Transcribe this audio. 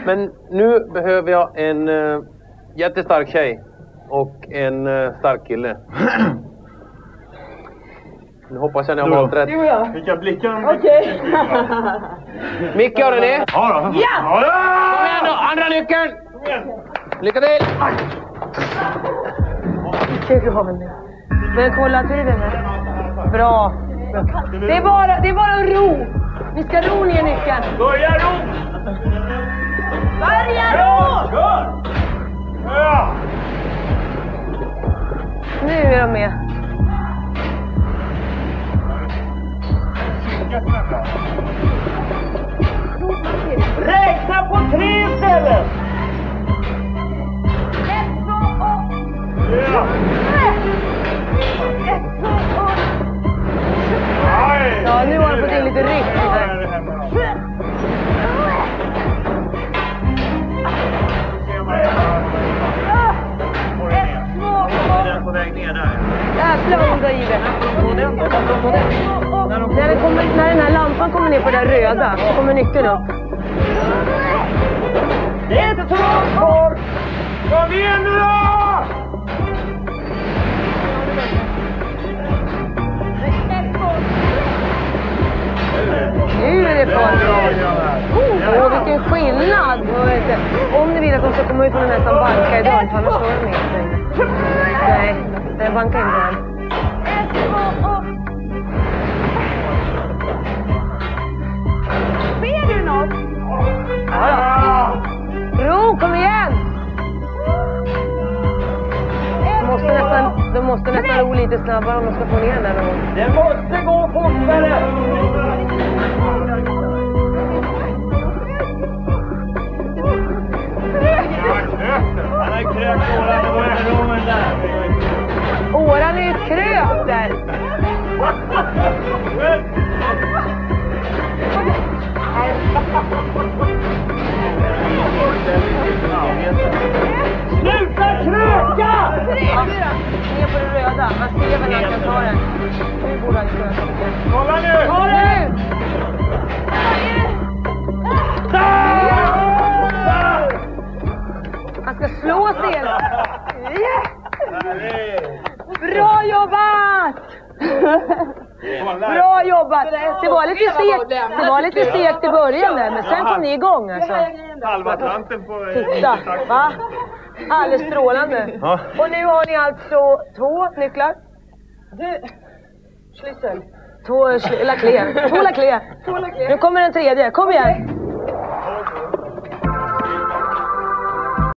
Men nu behöver jag en jättestark tjej och en stark kille. Nu hoppas jag ni har valt rätt. Jo, ja. Vilka blickar. Okej. Micke, har du det? Ja då. Ja! Kom igen då, andra nyckeln! Lycka till! Kul har väl det. Men kolla tiden här. Bra. Det är bara att ro. Vi ska ro ner nyckeln. Börja ro! Börja ro! Kör! Ja! Nu är de med. Räkna på 3 istället! 1, 2 och... Ja! 1, 2 och... Aj! Ja, nu har de fått in lite ryck här. Den på väg ner där. Jävlar vad hon drar i det. När den här lampan kommer ner på det röda så kommer nyckeln upp. Det är inte så långt kvar! Kom igen nu då! Nu är det fart. Vilken skillnad! Om ni vill att de ska komma ut från den här som bankar i dörren, för annars står de inte. Nej, den bankar inte än. Ser du något? Ja. Ro, kom igen! De måste nästan ro lite snabbare om de ska få ner den där någon. Det måste gå fortare! Han har krökt åran och börjat rummen där. Åran är ju krökt där. Sluta kröka! Ja, ner på det röda. Han ser väl att jag tar den. Nu borde han kröka. Kolla nu! Ta nu! Han ska slå sig igen. Bra jobbat! Bra jobbat! Det var lite segt i början där, men sen kom ni igång alltså. Halva Atlanten på... Titta, va? Alldeles strålande. Ja. Och nu har ni alltså 2 nycklar. Schlüssel. 2 lacklé. Nu kommer den tredje. Kom igen.